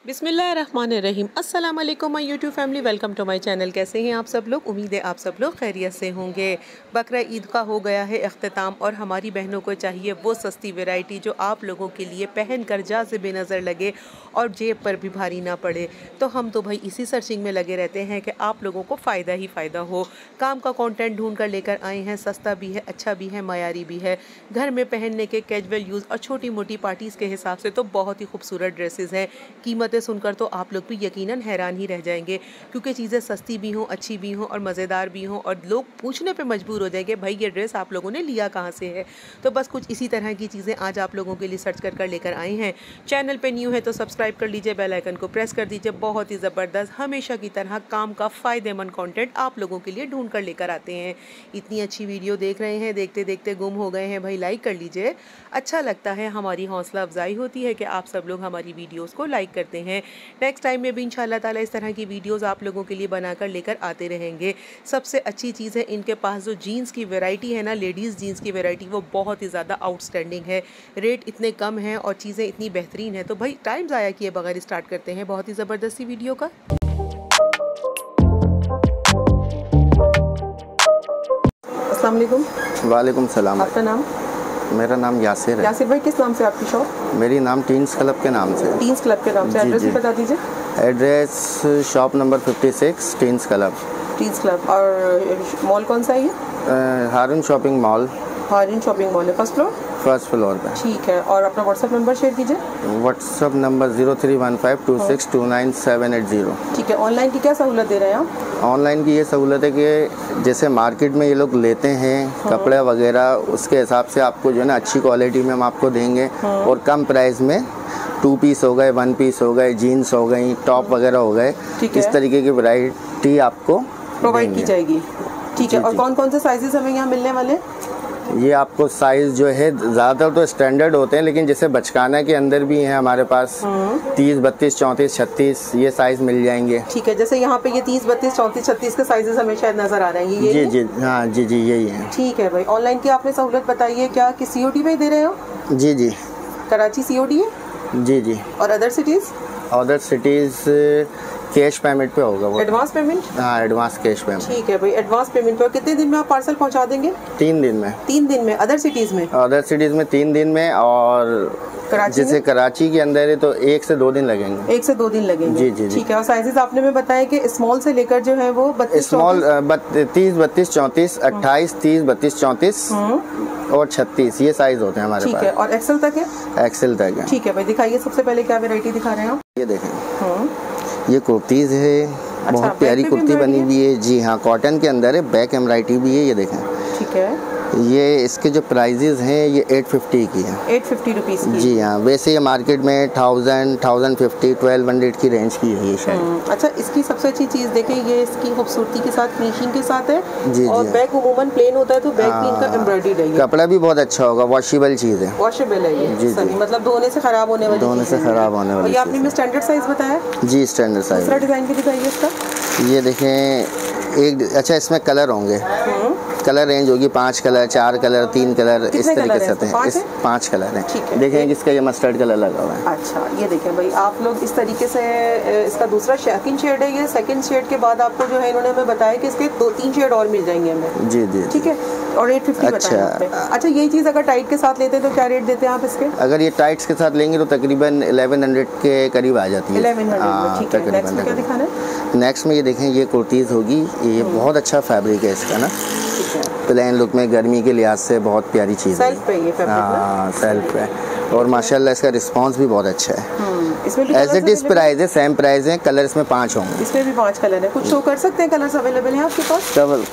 बिस्मिल्लाहिर्रहमानिर्रहीम। अस्सलाम वालेकुम my YouTube family, welcome to my channel. कैसे हैं आप सब लोग? उम्मीद है आप सब लोग खैरियत से होंगे। बकरा ईद का हो गया है इख्तिताम और हमारी बहनों को चाहिए वो सस्ती वैरायटी जो आप लोगों के लिए पहन कर जाज़िब नज़र लगे और जेब पर भी भारी ना पड़े। तो हम तो भाई इसी सर्चिंग में लगे रहते हैं कि आप लोगों को फ़ायदा ही फ़ायदा हो। काम का कंटेंट ढूंढ कर लेकर आए हैं। सस्ता भी है, अच्छा भी है, मयारी भी है। घर में पहनने के कैजुअल यूज़ और छोटी मोटी पार्टीज़ के हिसाब से तो बहुत ही खूबसूरत ड्रेसेस हैं। कीमतें सुनकर तो आप लोग भी यकीनन हैरान ही रह जाएंगे, क्योंकि चीज़ें सस्ती भी हों, अच्छी भी हों और मज़ेदार भी हों और लोग पूछने पे मजबूर हो जाएंगे भाई ये ड्रेस आप लोगों ने लिया कहाँ से है। तो बस कुछ इसी तरह की चीज़ें आज आप लोगों के लिए सर्च कर लेकर आए हैं। चैनल पे न्यू है तो सब्सक्राइब कर लीजिए, बेल आइकन को प्रेस कर दीजिए। बहुत ही ज़बरदस्त हमेशा की तरह काम का फ़ायदेमंद कंटेंट आप लोगों के लिए ढूंढ कर लेकर आते हैं। इतनी अच्छी वीडियो देख रहे हैं, देखते देखते गुम हो गए हैं भाई, लाइक कर लीजिए। अच्छा लगता है, हमारी हौसला अफजाई होती है कि आप सब लोग हमारी वीडियोज़ को लाइक करते हैं। नेक्स्ट टाइम में भी इंशाल्लाह ताला इस तरह की वीडियोस आप लोगों के लिए बनाकर लेकर आते रहेंगे। सबसे अच्छी चीज़ है इनके पास जो जीन्स की वैरायटी है ना, लेडीज़ जीन्स की वैरायटी, वो बहुत ही ज़्यादा आउटस्टैंडिंग है। रेट इतने कम हैं और चीज़ें इतनी बेहतरीन है। तो भाई टाइम ज़ाया किए बगैर स्टार्ट करते हैं बहुत ही ज़बरदस्ती वीडियो का। अस्सलाम वालेकुम। वालेकुम सलाम। आपका नाम? मेरा नाम यासिर है। यासिर भाई, किस नाम से आपकी शॉप? मेरी नाम टीन्स क्लब के नाम से। टीन्स क्लब के नाम से। एड्रेस भी बता दीजिए। Address shop number 56 teens club. Teens club. और मॉल कौन सा है ये? Haroon shopping mall. Haroon shopping mall है, फर्स्ट फ्लोर? फर्स्ट फ्लोर पे। ठीक है। और अपना व्हाट्सअप नंबर शेयर कीजिए। WhatsApp number 031526297880। ठीक है। ऑनलाइन की क्या सहूलत दे रहे हैं आप? ऑनलाइन की ये सहूलत है कि जैसे मार्केट में ये लोग लेते हैं कपड़े वगैरह, उसके हिसाब से आपको जो है ना अच्छी क्वालिटी में हम आपको देंगे और कम प्राइस में 2 पीस हो गए, 1 पीस हो गए, जीन्स हो गई, टॉप वगैरह हो गए, इस तरीके की वैरायटी आपको प्रोवाइड की जाएगी। ठीक है। और कौन कौन से साइजेस हमें यहाँ मिलने वाले हैं? ये आपको साइज़ जो है ज़्यादातर तो स्टैंडर्ड होते हैं, लेकिन जैसे बचकाना के अंदर भी हैं हमारे पास 30, 32, 34, 36 ये साइज़ मिल जाएंगे। ठीक है। जैसे यहाँ पे ये 30, 32, 34, 36 के साइजेस हमें शायद नज़र आ रहे हैं। ये जी हाँ जी यही है। ठीक है भाई। ऑनलाइन की आपने सहूलत बताई है, क्या कि COD में दे रहे हो? जी कराची COD है? जी। और other cities? Other cities cash payment पे होगा वो। Advance payment? हाँ, एडवांस कैश पेमेंट। ठीक है भाई। एडवांस पेमेंट पे। कितने दिन में आप पार्सल पहुंचा देंगे? 3 दिन में। 3 दिन में। अदर सिटीज़ में? अदर सिटीज़ में 3 दिन में, और जैसे कराची के अंदर है तो 1 से 2 दिन लगेंगे। 1 से 2 दिन लगेंगे। जी। ठीक है। और साइजेस आपने में बताया कि स्मॉल से लेकर जो है वो 32, स्मॉल 30, 32, 34, 28, 30, 32, 34 और 36 ये साइज होते हैं हमारे पास। ठीक है। और एक्सेल तक है? एक्सेल तक है। ठीक है भाई। दिखाइए सबसे पहले क्या वैरायटी दिखा रहे हैं आप? ये देखें, ये कुर्तीज़ है। अच्छा, बहुत प्यारी कुर्ती बनी हुई है। जी हाँ, कॉटन के अंदर है, बैक एम्ब्रॉयडरी भी है। ये देखें। ठीक है। ये इसके जो प्राइजेज़ हैं ये 850 की है। 850 रुपीज़ की? जी हाँ। वैसे ये मार्केट में 1000, 1050, 1200 की रेंज की है ये शायद। अच्छा, इसकी सबसे अच्छी चीज़ देखें, ये इसकी खूबसूरती के साथ फिनिशिंग के साथ है। जी। और बैक उमूमन प्लेन होता है तो बैक भी इनका एम्ब्रॉयडरी है। कपड़ा भी बहुत अच्छा होगा, वॉशेबल चीज़ है। वॉशेबल है ये? जी। मतलब धोने से ख़राब होने वाली? धोने से ख़राब होने वाली। ये आपने में स्टैंडर्ड साइज़ बताया? जी, स्टैंडर्ड साइज़। दूसरा डिज़ाइन भी दिखाइए इसका। ये देखें एक, अच्छा इसमें कलर होंगे, कलर रेंज होगी 5 कलर, 4 कलर, 3 कलर, इस तरीके से हैं। इस 5 कलर हैं। देखें इसका ये मस्टर्ड कलर लगा हुआ है। अच्छा, ये देखें भाई आप लोग इस तरीके से। इसका दूसरा सेकंड शेड है ये। सेकंड शेड के बाद आपको जो है इन्होंने हमें बताया कि इसके 2-3 शेड और मिल जाएंगे हमें। जी। ठीक है। और 850 बताया आपने। अच्छा, यही चीज़ अगर टाइट के साथ लेते हैं तो क्या रेट देते हैं आप इसके? अगर ये टाइट्स के साथ लेंगे तो तकरीबन 1100 के करीब आ जाती है। 1100। ठीक है। नेक्स्ट में क्या दिखाना है? नेक्स्ट में ये देखें, ये कुर्तीज़ होगी। ये बहुत अच्छा फैब्रिक है इसका ना, प्लेन लुक में, गर्मी के लिहाज से बहुत प्यारी चीज़ है। सेल्फ पे ये फैब्रिक? हाँ, सेल्फ पे। और माशाल्लाह इसका रिस्पांस भी बहुत अच्छा है। एज इट इज़ प्राइस है, सेम प्राइस है। कलर इसमें 5 होंगे। इसमें भी 5 कलर है। कुछ शो कर सकते हैं? कलर्स अवेलेबल हैं आपके पास?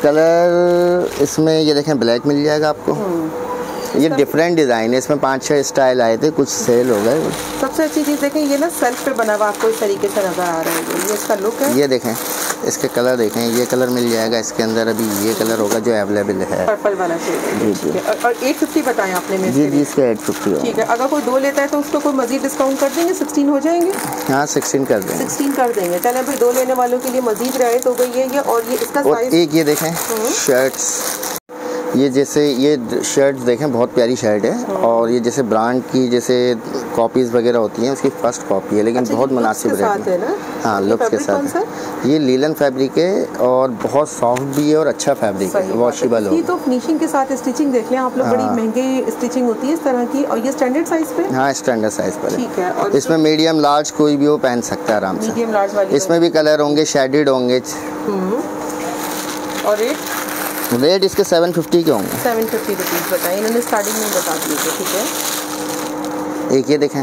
कलर इसमें ये देखें, ब्लैक मिल जाएगा आपको। ये डिफरेंट डिज़ाइन है, इसमें 5-6 स्टाइल आए थे, कुछ सेल हो गए। सबसे अच्छी चीज़ देखें, ये ना सेल्फ पे बना हुआ आपको इस तरीके से नज़र आ रहा है। ये इसका लुक है। ये देखें, इसके कलर देखें, ये कलर मिल जाएगा इसके अंदर। अभी ये कलर होगा जो अवेलेबल है, पर्पल वाला शेड। जी। और 850 बताएं आपने में? जी इसका 850। ठीक है। अगर कोई 2 लेता है तो उसको कोई मजीद डिस्काउंट कर देंगे? 16 हो जाएंगे? हाँ, 16 कर देंगे। 16 कर देंगे। चलें भाई, 2 लेने वालों के लिए मजीद रियायत हो गई है ये। और ये इसका साइज, एक ये देखें शर्ट्स, ये जैसे ये शर्ट देखें, बहुत प्यारी शर्ट है। और ये जैसे ब्रांड की जैसे कॉपीज़ वगैरह होती हैं, उसकी फर्स्ट कॉपी है, लेकिन बहुत मुनासिब रेट है। हाँ, लुक्स के साथ है। ये लीलन फैब्रिक है और बहुत सॉफ्ट भी है और अच्छा फैब्रिक है, वॉशेबल हो। तो फिनिशिंग के साथ स्टिचिंग देख लें आप लोग, बड़ी महंगी स्टिचिंग होती है इस तरह की। और ये स्टैंडर्ड साइज पे? हाँ, स्टैंडर्ड साइज पर ठीक है। और इसमें मीडियम लार्ज कोई भी वो पहन सकता है आराम से। मीडियम लार्ज वाली इसमें भी कलर होंगे, शेडेड होंगे। और रेट इसके 750 के होंगे। 750 रुपीज़ बताएं, इन्होंने स्टार्टिंग में बता दिए थे। ठीक है, एक ये देखें,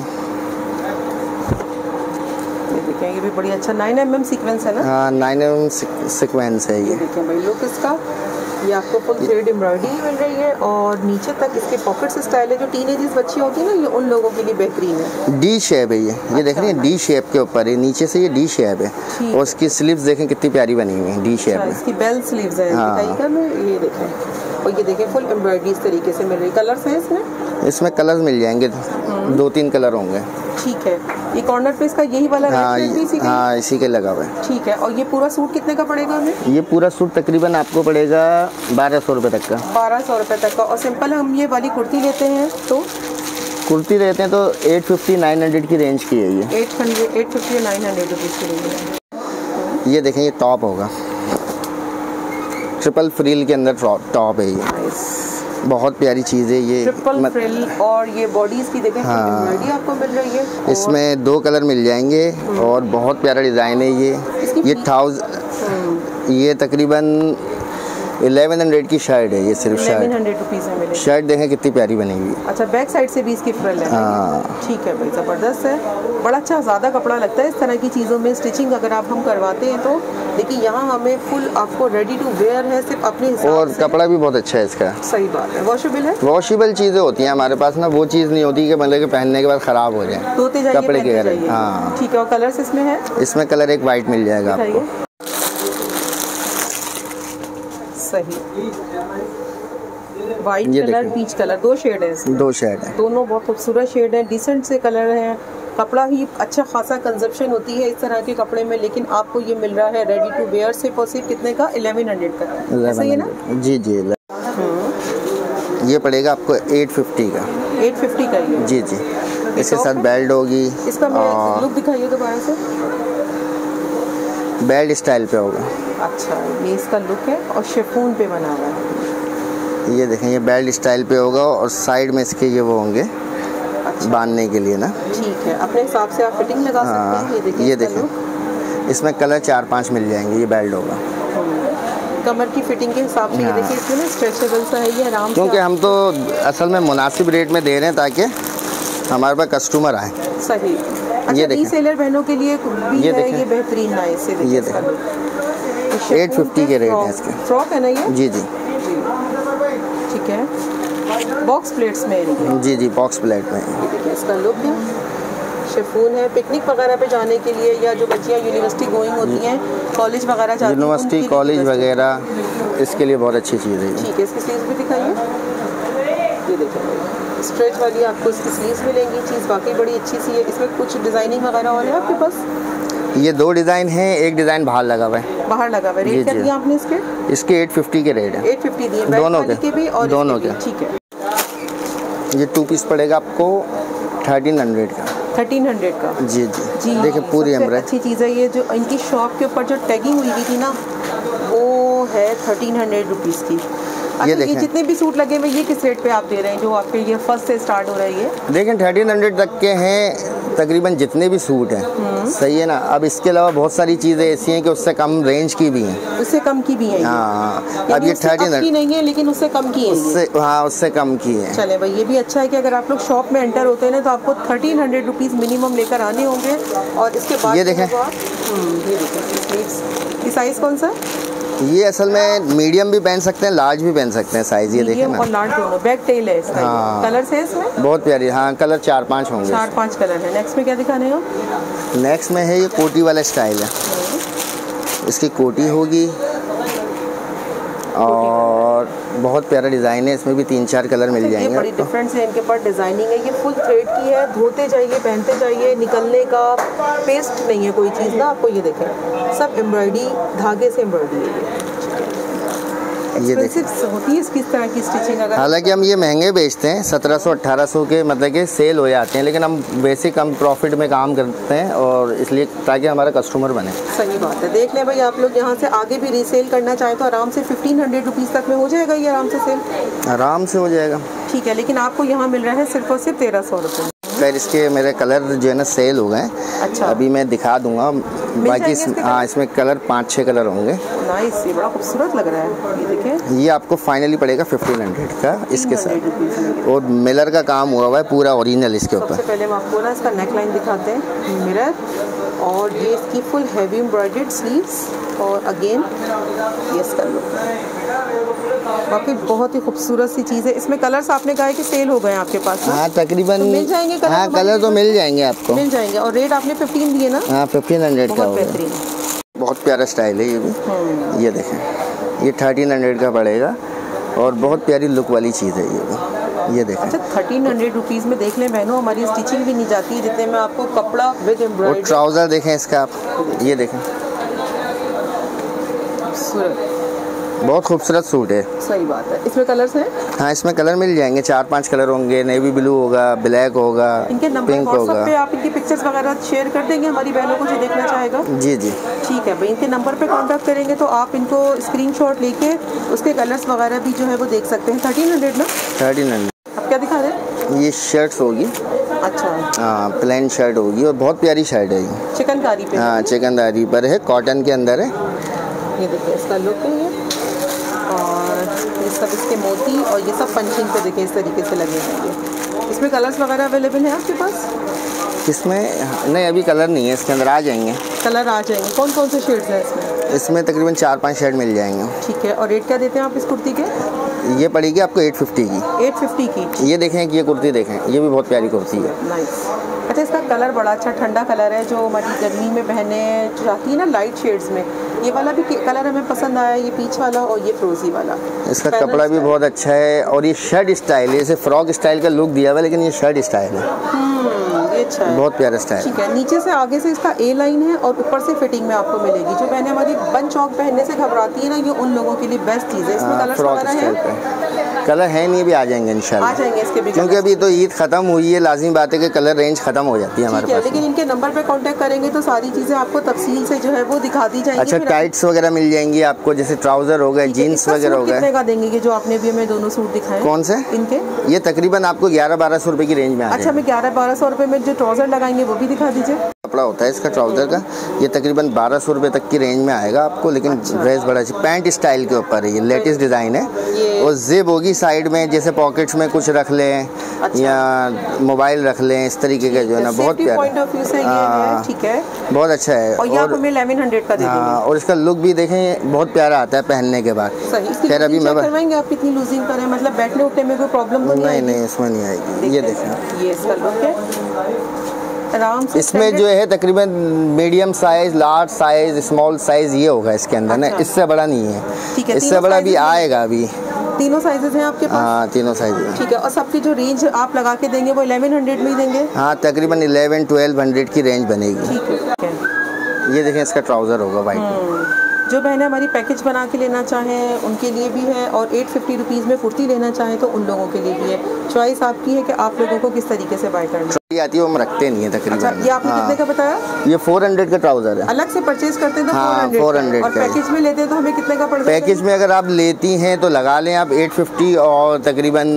ये भी बड़ी अच्छा 9mm सीक्वेंस है ना? हाँ, 9mm सीक्वेंस है ये। देखें भाई, लुक इसका, ये आपको फुल थ्रेड एम्ब्रॉयडरी मिल रही है और नीचे तक इसके पॉकेट्स स्टाइल है। जो टीनेजर्स बच्ची होती है ना, ये उन लोगों के लिए बेहतरीन है। डी शेप है ये देख रही हैं, डी शेप के ऊपर है, नीचे से ये डी शेप है। और उसकी स्लीव्स देखें कितनी प्यारी बनी हुई है, डी शेप में। इसकी बेल स्लीव्स है। ये देखें, और ये देखें फुल एम्ब्रॉयडरी इस तरीके से मिल रही है। कलर्स हैं इसमें कलर्स मिल जाएंगे, 2-3 कलर होंगे। ठीक है, ये कॉर्नर पे इसका यही वाला हाँ, इसी के लगा हुआ है। ठीक है, और ये पूरा सूट कितने का पड़ेगा हमें? ये पूरा सूट तकरीबन आपको पड़ेगा 1200 रुपये तक का। 1200 रुपये तक का। और सिंपल हम ये वाली कुर्ती लेते हैं तो कुर्ती लेते हैं तो 850-900 की रेंज की है ये। 850 या 900 रुपीज़ की रेंज है। ये देखें, ये टॉप होगा, ट्रिपल फ्रिल के अंदर टॉप है ये। बहुत प्यारी चीज़ है ये, ट्रिपल फ्रिल। और ये बॉडीज की देखें, हाँ, आपको मिल रही है। इसमें 2 कलर मिल जाएंगे और बहुत प्यारा डिज़ाइन है ये। ये तकरीबन 1100 की शर्ट है ये, सिर्फ शर्ट 1100 रुपीज़ में मिलेगी। शर्ट देखें कितनी प्यारी बनी हुई है। अच्छा, बैक साइड से भी इसकी फ्रिल है। हाँ, ठीक है भाई, ज़बरदस्त है, बड़ा अच्छा ज़्यादा कपड़ा लगता है इस तरह की चीज़ों में। स्टिचिंग अगर आप हम करवाते हैं तो देखिए, यहाँ हमें फुल आपको रेडी टू वेयर है, सिर्फ अपने हिसाब और से। कपड़ा भी बहुत अच्छा है इसका। सही बात है। वॉशेबल है, वॉशेबल चीज़ें होती हैं हमारे पास ना, वो चीज़ नहीं होती कि मतलब कि पहनने के बाद ख़राब हो जाए, धोते जाइए, कपड़े के। हाँ, ठीक है। और कलर्स इसमें है? इसमें कलर एक वाइट मिल जाएगा आपको। सही, white colour, peach colour, 2 shade है इसमें। 2 शेड है, दोनों बहुत खूबसूरत शेड है, डिसेंट से कलर है। कपड़ा ही अच्छा खासा कंजप्शन होती है इस तरह के कपड़े में, लेकिन आपको ये मिल रहा है रेडी टू वेयर सिर्फ और सिर्फ कितने का? 1100 का। सही है ना? जी। ये पड़ेगा आपको 850 का। 850 का ये? जी। इसके साथ बेल्ट होगी। इसका लुक दिखाइए दोबारा से। बेल्ट स्टाइल पे होगा। अच्छा, ये इसका लुक है और शिफॉन पे बना हुआ है। ये देखें, ये बेल्ट स्टाइल पे होगा और साइड में इसके ये वो होंगे, अच्छा, बांधने के लिए ना। ठीक है, अपने हिसाब से आप फिटिंग लगा सकते हैं। ये देखें, इसमें कलर 4-5 मिल जाएंगे। ये बेल्ट होगा कमर की फिटिंग के हिसाब से। ये देखिए, इसमें ना स्ट्रेचेबल सा है ये आराम से, क्योंकि हम तो असल में मुनासिब रेट में दे रहे हैं ताकि हमारे पास कस्टमर आए। सही। अच्छा, ये रीसेलर बहनों के लिए भी है ये बेहतरीन ना। इससे ये देखें, 850 के रेट है इसके। फ्रॉक है ना ये? जी। ठीक है, बॉक्स प्लेट्स में। जी, बॉक्स प्लेट में। इसका लुक है, शिफॉन है। पिकनिक वगैरह पे जाने के लिए, या जो बच्चियाँ यूनिवर्सिटी गोइंग होती हैं, कॉलेज वगैरह जाती हैं, यूनिवर्सिटी कॉलेज वगैरह, इसके लिए बहुत अच्छी चीज़ है। ठीक है, इसकी स्लीव्स भी दिखाइए। ये देखिए, स्ट्रेच वाली आपको इसकी स्लीव्स मिलेंगी। चीज़ वाकई बड़ी अच्छी सी है। इसमें कुछ डिज़ाइनिंग वगैरह और है आपके पास? ये 2 डिज़ाइन हैं, एक डिज़ाइन बाहर लगा हुआ है। बाहर लगा हुआ है। रेट क्या दिया आपने इसके? इसके 850 के रेट है। 850 दिए दोनों के भी और दोनों के। ठीक है, ये 2 पीस पड़ेगा आपको 1300 का। 1300 का। जी। देखिए, पूरी एम्ब्रॉयडरी अच्छी चीज़ है ये। जो इनकी शॉप के ऊपर जो टैगिंग हुई थी ना, वो है 1300 रुपीज़ की। ये जितने भी सूट लगे हुए, ये किस रेट पे आप दे रहे हैं जो आपके ये फर्स्ट से स्टार्ट हो रहा है? ये देखें, 1300 तक के हैं तकरीबन जितने भी सूट हैं। सही है ना? अब इसके अलावा बहुत सारी चीज़ें ऐसी हैं कि उससे कम रेंज की भी हैं, उससे कम की भी हैं। हाँ, अब ये 1300 नहीं है, लेकिन उससे कम की है। हाँ, उससे कम की है। चले भाई, ये भी अच्छा है कि अगर आप लोग शॉप में एंटर होते हैं ना, तो आपको 1300 रुपीज़ मिनिमम लेकर आने होंगे। और इसके बाद ये देखें, ये साइज़ कौन सा? ये असल में मीडियम भी पहन सकते हैं, लार्ज भी पहन सकते हैं साइज। ये देखें ना, और लार्ज दोनों। बैक टेल है इसका। हाँ, कलर है इसमें बहुत प्यारी। हाँ, कलर 4-5 होंगे। 4-5 कलर है। नेक्स्ट में क्या दिखाने हो? नेक्स्ट में है ये कोटी वाला स्टाइल है। इसकी कोटी होगी और बहुत प्यारा डिज़ाइन है। इसमें भी 3-4 कलर मिल जाएंगे। ये बड़ी डिफरेंस है इनके पास डिज़ाइनिंग है। ये फुल थ्रेड की है, धोते जाइए, पहनते जाइए, निकलने का पेस्ट नहीं है कोई चीज़ ना। आपको ये देखें, सब एम्ब्रॉयडरी, धागे से एम्ब्रॉयडरी है। ये देखिए होती है किस तरह की स्टिचिंग? अगर हालांकि हम ये महंगे बेचते हैं 1700-1800 के मतलब के सेल हो जाते हैं, लेकिन हम बेसिक हम प्रॉफिट में काम करते हैं और इसलिए ताकि हमारा कस्टमर बने। सही बात है। देख लें भाई, आप लोग यहाँ से आगे भी रीसेल करना चाहें तो आराम से 1500 रुपीज़ तक में हो जाएगा ये आराम से सेल? आराम से हो जाएगा। ठीक है, लेकिन आपको यहाँ मिल रहा है सिर्फ और सिर्फ 1300 रुपये। खैर इसके मेरे कलर जो है ना सेल हो गए। अच्छा, अभी मैं दिखा दूंगा बाकी। हाँ, इसमें कलर 5-6 कलर होंगे। नाइस, ये बड़ा खूबसूरत लग रहा है। ये देखिए, ये आपको फाइनली पड़ेगा 1500 का इसके साथ, और मिलर का काम हुआ है पूरा ओरिजिनल इसके ऊपर। सबसे पहले हम आपको ना इसका नेक लाइन दिखाते हैं, मिरर, और ये इसकी फुल हैवी एम्ब्रॉयडर्ड स्लीव्स, और अगेन ये इसका लुक। बाकी बहुत ही खूबसूरत सी चीज़ है। इसमें कलर्स आपने कहा है कि सेल हो गए आपके पास? हाँ तकरीबन तो मिल जाएंगे कलर? हाँ कलर तो मिल जाएंगे आपको, मिल जाएंगे। और रेट आपने 15 दिए ना? हाँ 1500 का होगा। बहुत प्यारा स्टाइल है ये भी। ये देखें, ये 1300 का पड़ेगा और बहुत प्यारी लुक वाली चीज़ है ये भी। ये देखें। अच्छा, 1300 रुपीज़ में देख लें बहनों, हमारी स्टिचिंग भी नहीं जाती है जितने में आपको कपड़ा विद एम्ब्रॉयडरी। और ट्राउज़र देखें इसका आप, ये देखें, बहुत खूबसूरत सूट है। सही बात है। इसमें कलर्स हैं? हाँ इसमें कलर मिल जाएंगे, 4-5 कलर होंगे। नेवी ब्लू होगा, ब्लैक होगा, इनके नंबर पिंक होगा। व्हाट्सएप पे आप इनकी पिक्चर्स वगैरह शेयर कर देंगे हमारी बहनों को जो देखना चाहेगा? जी जी ठीक है भाई, इनके नंबर पे कांटेक्ट करेंगे तो आप इनको स्क्रीनशॉट लेके उसके कलर्स वगैरह भी जो है वो देख सकते हैं। 1300 ना? 1300। आप क्या दिखा रहे हैं? ये शर्ट्स होगी। अच्छा, हाँ प्लेन शर्ट होगी और बहुत प्यारी शर्ट है ये। चिकनकारी पे? हाँ चिकनकारी पर है, कॉटन के अंदर है। ये देखिए इसका लुक है ये, और ये सब इसके मोती और ये सब पंचिंग पे देखिए इस तरीके से लगे हैं। इसमें कलर्स वगैरह अवेलेबल है आपके पास? इसमें नहीं, अभी कलर नहीं है, इसके अंदर आ जाएंगे कलर। आ जाएंगे। कौन कौन से शेड्स हैं इसमें? इसमें तकरीबन 4-5 शर्ट मिल जाएंगे। ठीक है, और रेट क्या देते हैं आप इस कुर्ती के? ये पड़ेगी आपको 850 की। 850 की? ये देखें कि ये कुर्ती देखें, ये भी बहुत प्यारी कुर्ती है। नाइस। अच्छा, इसका कलर बड़ा अच्छा ठंडा कलर है जो हमारी गर्मी में बहनें चाहती है ना लाइट शेड्स में। ये वाला भी कलर हमें पसंद आया, ये पीच वाला और ये फ्रोजी वाला। इसका कपड़ा भी बहुत अच्छा है और ये शर्ट स्टाइल है, जैसे फ्रॉक स्टाइल का लुक दिया हुआ है, लेकिन ये शर्ट स्टाइल है। ये अच्छा है, बहुत प्यारा स्टाइल। ठीक है, नीचे से आगे से इसका ए लाइन है और ऊपर से फिटिंग में आपको मिलेगी। जो बहनें हमारी बन चौक पहनने से घबराती है ना, ये उन लोगों के लिए बेस्ट चीज़ है। इसमें कलर्स वगैरह है? कलर है नहीं, अभी आ जाएंगे इंशाल्लाह। आ जाएंगे इसके भी, क्योंकि अभी तो ईद खत्म हुई है, लाजमी बात है कि कलर रेंज खत्म हो जाती है हमारे पास। लेकिन इनके नंबर पे कांटेक्ट करेंगे तो सारी चीज़ें आपको तफसील से जो है वो दिखा दी जाएंगी। अच्छा, टाइट्स वगैरह मिल जाएंगी आपको, जैसे ट्राउजर हो गए, जीन्स वगैरह हो गए। कितने का देंगे? जो आपने भी हमें दोनों सूट दिखाए। कौन से? इनके ये तकरीबन आपको 1100-1200 रुपए की रेंज में। अच्छा, मैं 1100-1200 रुपए में जो ट्राउजर लगाएंगे वो भी दिखा दीजिए। कपड़ा होता है इसका ट्राउजर का, ये तकरीबन 1200 रुपए तक की रेंज में आएगा आपको, लेकिन ड्रेस बड़ा अच्छी पैंट स्टाइल के ऊपर है, ये लेटेस्ट डिज़ाइन है। और जिप होगी साइड में, जैसे पॉकेट्स में कुछ रख लें या मोबाइल रख लें, इस तरीके का जो है ना, बहुत प्यारा। ठीक है, बहुत अच्छा है। और ये आप हमें 1100 का दे देंगे। और इसका लुक भी देखें, बहुत प्यारा आता है पहनने के बाद। खैर अभी मैं करवाएंगे आप कितनी लूजिंग करें, मतलब बैठने उठने में कोई प्रॉब्लम तो नहीं? नहीं, इसमें नहीं आएगी। ये देखें, ये इसका लुक है आराम से। इसमें जो है तकरीबन medium size, large size, small size ये होगा इसके अंदर ना। इससे बड़ा नहीं है, इससे बड़ा भी आएगा। अभी तीनों साइजेस हैं आपके पास? हाँ तीनों साइज हैं। ठीक है, और सबकी जो रेंज आप लगा के देंगे वो 1100 में ही देंगे? हाँ तकरीबन 1100-1200 की रेंज बनेगी। ठीक है, ये देखें इसका ट्राउज़र होगा वाइट। जो बहनें हमारी पैकेज बना के लेना चाहें उनके लिए भी है, और 850 रुपीज़ में कुर्ती लेना चाहें तो उन लोगों के लिए भी है। चॉइस आपकी है कि आप लोगों को किस तरीके से बाय करना है। आती है वो हम रखते नहीं है तकरीबन। अच्छा, ये आपने कितने का बताया? ये 400 का ट्राउज़र है। अलग से परचेज करते हैं तो हाँ, 400 और पैकेज में लेते हैं तो हमें कितने का पड़ता है? पैकेज में अगर आप लेती हैं तो लगा लें आप 850 और तकरीबन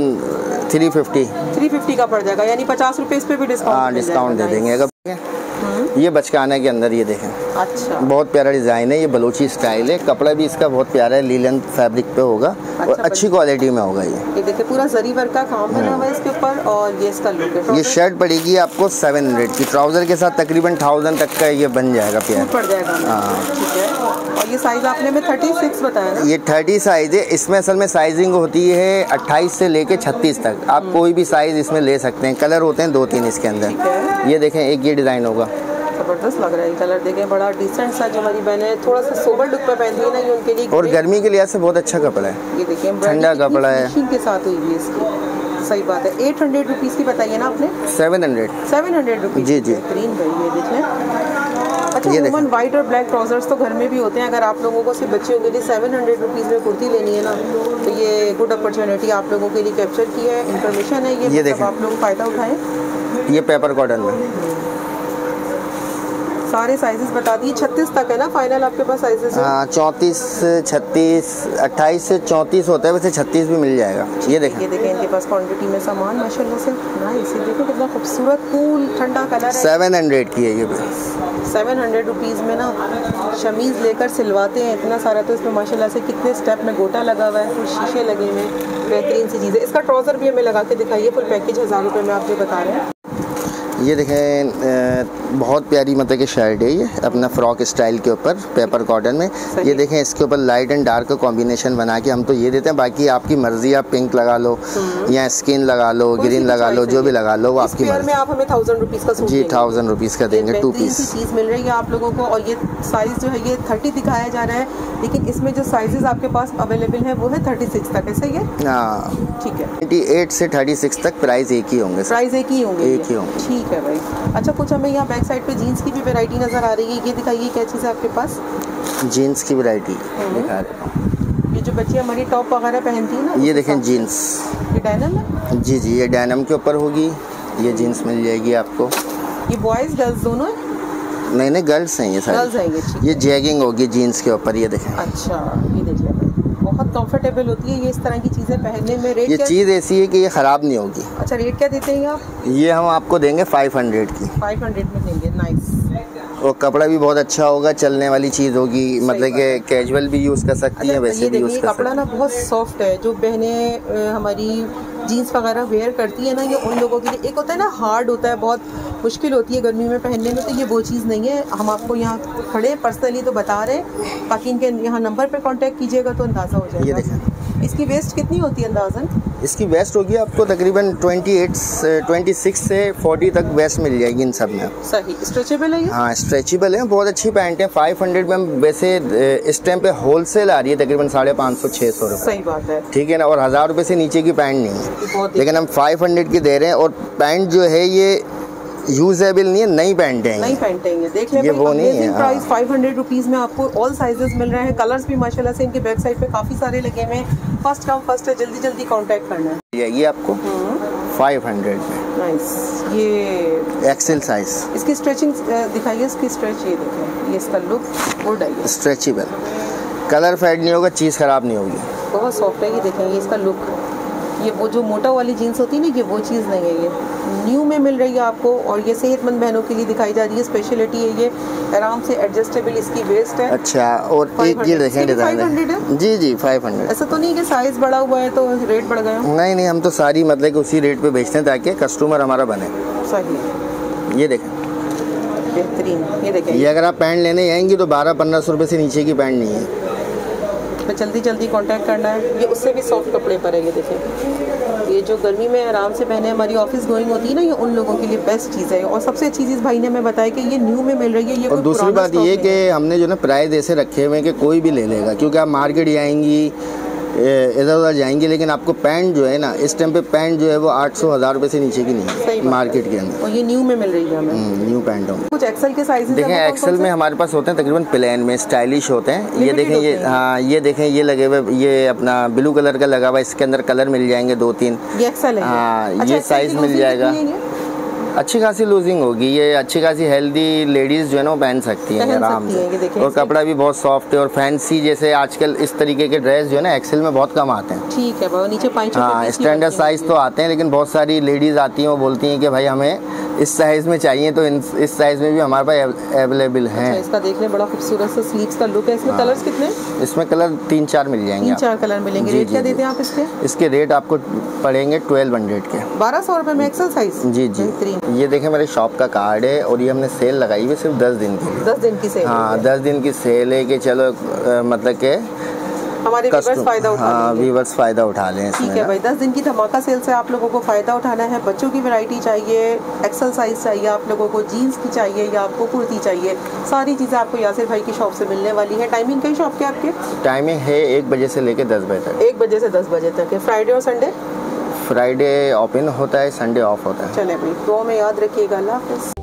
350 का पड़ जाएगा, यानी 50 रुपये इस पे भी डिस्काउंट। हाँ डिस्काउंट दे देंगे। अगर ये बचकाना के अंदर ये देखें, अच्छा बहुत प्यारा डिज़ाइन है, ये बलोची स्टाइल है। कपड़ा भी इसका बहुत प्यारा है, लीलन फैब्रिक पे होगा और अच्छी क्वालिटी में होगा। ये देखिए पूरा जरी वर्क का काम बना हुआ है इसके ऊपर, और ये इसका लुक है। ये शर्ट पड़ेगी आपको 700 की, ट्राउज़र के साथ तकरीबन 1000 तक का ये बन जाएगा प्यार पड़ जाएगा। हाँ ठीक है, और ये साइज़ आपने में 36 बताया ना? ये 30 साइज़ है। इसमें असल में साइजिंग होती है 28 से लेके 36 तक। आप कोई भी साइज़ इसमें ले सकते हैं। कलर होते हैं 2-3 इसके अंदर। ये देखें, एक ये डिज़ाइन होगा, ज़बरदस्त लग रहा है कलर। देखें बड़ा डिसेंट सा, जो हमारी बहनें थोड़ा सा सोबर लुक पे पहनती है ना, ये उनके लिए और गर्मी के लिहाज से बहुत अच्छा कपड़ा है। ये देखिए ठंडा कपड़ा है, फिनिशिंग के साथ हुई है इसकी। सही बात है। 800 रुपीज़ की बताइए ना आपने? 700 700 रुपीज़। जी जी। बेहतरीन भाई, ये देखें। अच्छा, वुमन वाइट और ब्लैक ट्राउजर्स तो घर में भी होते हैं। अगर आप लोगों को सिर्फ बच्चियों के लिए 700 रुपीज़ में कुर्ती लेनी है ना, तो ये गुड अपॉर्चुनिटी आप लोगों के लिए कैप्चर की है, इन्फॉर्मेशन है ये मतलब आप लोग फ़ायदा उठाएं। ये पेपर कॉटन में सारे साइजेस बता दिए। 36 तक है ना फाइनल आपके पास साइजेस? हाँ, 34, 36, 28 से 34 होता है, वैसे 36 भी मिल जाएगा। ये देखें इनके पास क्वांटिटी में सामान माशाल्लाह से नाइस। ये देखो कितना खूबसूरत कूल ठंडा कलर है। 700 की है ये भी। 700 रुपीज़ में ना शमीज़ लेकर सिलवाते हैं इतना सारा, तो इसमें माशाल्लाह से कितने स्टेप में गोटा लगा हुआ है, कुछ शीशे लगे हुए हैं, बेहतरीन सी चीज़ें। इसका ट्राउज़र भी हमें लगा के दिखाइए। फुल पैकेज 1000 रुपये में आप जो बता रहे हैं। ये देखें बहुत प्यारी मतलब कि शर्ट है, ये अपना फ्रॉक स्टाइल के ऊपर पेपर कॉटन में। ये देखें इसके ऊपर लाइट एंड डार्क का कॉम्बिनेशन बना के हम तो ये देते हैं, बाकी आपकी मर्जी, आप पिंक लगा लो या स्किन लगा लो, ग्रीन लगा लो, जो भी लगा लो वो आपकी मर्जी। आप हमें 1000 रुपीज़ का सूट जी 1000 रुपीज़ का देंगे, 2 पीस चीज़ मिल रही है आप लोगों को। और ये साइज़ जो है ये 30 दिखाया जा रहा है, लेकिन इसमें जो साइजेस आपके पास अवेलेबल है वो है 36 तक, ऐसा ही है? हाँ ठीक है। 28 से 36 तक प्राइस एक ही होंगे। प्राइस एक ही होंगे? एक ही होंगे। ठीक है भाई। अच्छा, कुछ हमें यहाँ बैक साइड पे जीन्स की भी वैरायटी नज़र आ रही है, ये दिखाइए क्या चीज़ है आपके पास? जीन्स की वैरायटी दिखा रहा हूँ। ये जो बच्चियाँ हमारी टॉप वगैरह पहनती है ना, ये देखें जीन्स। ये डायनम है? जी जी, ये डायनम के ऊपर होगी। ये जीन्स मिल जाएगी आपको। ये बॉयज़ गर्ल्स दोनों है? नहीं गर्ल्स हैं ये सारी। गर्ल्स हैं ये। ये जैगिंग होगी जीन्स के ऊपर, ये देखें। अच्छा, ये देखिए बहुत कंफर्टेबल होती है ये इस तरह की चीज़ें पहनने में। रेट ये चीज़ ऐसी है कि ये ख़राब नहीं होगी। अच्छा, रेट क्या देते हैं आप? ये हम आपको देंगे 500 की। 500 में देंगे, नाइस। और कपड़ा भी बहुत अच्छा होगा, चलने वाली चीज़ होगी, मतलब कि कैजुअल भी यूज़ कर सकती हैं, वैसे भी यूज़ कर सकती हैं। कपड़ा ना बहुत सॉफ्ट है, जो बहनें हमारी जीन्स वगैरह वेयर करती है ना, ये उन लोगों के लिए। एक होता है ना हार्ड होता है, बहुत मुश्किल होती है गर्मी में पहनने में, तो ये वो चीज़ नहीं है। हम आपको यहाँ खड़े पर्सनली तो बता रहे हैं, बाकी इनके यहाँ नंबर पे कांटेक्ट कीजिएगा तो अंदाज़ा हो जाएगा। ये देखें इसकी वेस्ट कितनी होती है अंदाज़न? इसकी वेस्ट होगी आपको तकरीबन 26 से 40 तक वेस्ट मिल जाएगी इन सब में। सही। स्ट्रेचेबल है ये? हाँ स्ट्रेचेबल है, बहुत अच्छी पैंट है। 500 में वैसे इस टाइम पे होलसेल आ रही है तकरीबन 550-600 रुपये। सही बात है, ठीक है ना। और 1000 रुपये से नीचे की पैंट नहीं है, लेकिन हम 500 की दे रहे हैं। और पैंट जो है ये यूजेबल नहीं है, नई पैंट है, नई पैंट है ये। देख लें ये वो नहीं है। प्राइस 500 रुपीज़ में आपको ऑल साइजेस मिल रहे हैं। कलर्स भी माशाल्लाह से इनके बैक साइड पे काफ़ी सारे लगे हुए हैं। फर्स्ट कम फर्स्ट है, जल्दी जल्दी कांटेक्ट करना है। ये आपको 500 में। नाइस। ये एक्सेल साइज। इसकी स्ट्रेचिंग दिखाइए, इसकी स्ट्रेच ये देखें, ये इसका लुक गुड है। स्ट्रेचेबल, कलर फेड नहीं होगा, चीज़ ख़राब नहीं होगी, बहुत सॉफ्ट है। ये देखें, ये इसका लुक, ये वो जो मोटा वाली जीन्स होती है ना, ये वो चीज़ नहीं है। ये न्यू में मिल रही है आपको, और ये सेहतमंद बहनों के लिए दिखाई जा रही है। स्पेशलिटी है ये, आराम से एडजस्टेबल इसकी वेस्ट है। अच्छा, और एक ये देखें डिज़ाइन है। जी जी 500। ऐसा तो नहीं कि साइज़ बड़ा हुआ है तो रेट बढ़ गया? नहीं नहीं, हम तो सारी मतलब कि उसी रेट पे बेचते हैं ताकि कस्टमर हमारा बने। सही। ये देखें बेहतरीन। ये देखें, ये अगर आप पैंट लेने आएंगी तो 1200-1500 रुपये से नीचे की पैंट नहीं है। तो जल्दी जल्दी कांटेक्ट करना है। ये उससे भी सॉफ्ट कपड़े पर है। ये देखें, ये जो गर्मी में आराम से पहने, हमारी ऑफिस गोइंग होती है ना, ये उन लोगों के लिए बेस्ट चीज़ है। और सबसे अच्छी चीज़ भाई ने हमें बताया कि ये न्यू में मिल रही है। ये और दूसरी बात ये कि हमने जो ना प्राइस ऐसे रखे हुए हैं कि कोई भी ले लेगा, क्योंकि आप मार्केट जाएंगी, इधर उधर जाएंगी, लेकिन आपको पैंट जो है ना इस टाइम पे पैंट जो है वो 800-1000 रुपये से नीचे की नहीं है मार्केट के अंदर। और ये न्यू में मिल रही है हमें, न्यू पैंट होंगे। कुछ एक्सेल के साइज देखें, एक्सेल में हमारे पास होते हैं तकरीबन प्लेन में, स्टाइलिश होते हैं। ये देखें, ये हाँ ये देखें, ये लगे हुए, ये अपना ब्लू कलर का लगा हुआ, इसके अंदर कलर मिल जाएंगे 2-3। ये एक्सेल है? हाँ, ये साइज़ मिल जाएगा। अच्छी खासी लूजिंग होगी, ये अच्छी खासी हेल्दी लेडीज़ जो है ना वो पहन सकती हैं आराम से। और कपड़ा भी बहुत सॉफ्ट है और फैंसी, जैसे आजकल इस तरीके के ड्रेस जो है ना एक्सेल में बहुत कम आते हैं। ठीक है, वो नीचे पाँच। हाँ, स्टैंडर्ड साइज़ तो आते हैं, लेकिन बहुत सारी लेडीज़ आती हैं, वो बोलती हैं कि भाई हमें इस साइज़ में चाहिए, तो इस साइज़ में भी हमारे पास अवेलेबल हैं। इसका देख लें, बड़ा खूबसूरत सा स्लीव्स का लुक है। इसमें कलर्स कितने? इसमें कलर 3-4 मिल जाएंगे। 3-4 कलर मिलेंगे। रेट क्या देते हैं आप इसके? इसके रेट आपको पड़ेंगे 1200 के। 1200 रुपये में एक्सेल साइज? जी जी। ये देखें, मेरे शॉप का कार्ड है और ये हमने सेल लगाई हुई सिर्फ 10 दिन की। 10 दिन की सेल? हाँ, 10 दिन की सेल है कि चलो मतलब के हमारे व्यूअर्स फ़ायदा उठा लें। हाँ, व्यूअर्स फ़ायदा उठा लें। ठीक है भाई, 10 दिन की धमाका सेल से आप लोगों को फ़ायदा उठाना है। बच्चों की वैरायटी चाहिए, एक्सेल साइज़ चाहिए आप लोगों को, जीन्स की चाहिए या आपको कुर्ती चाहिए, सारी चीज़ें आपको यासिर भाई की शॉप से मिलने वाली है। टाइमिंग कई शॉप के आपके? टाइमिंग है 1 बजे से लेकर 10 बजे तक। 1 बजे से 10 बजे तक है। फ्राइडे और संडे? फ्राइडे ओपन होता है, संडे ऑफ होता है। चले भाई, दुआ में याद रखिएगा। अल्लाह हाफ़िज़।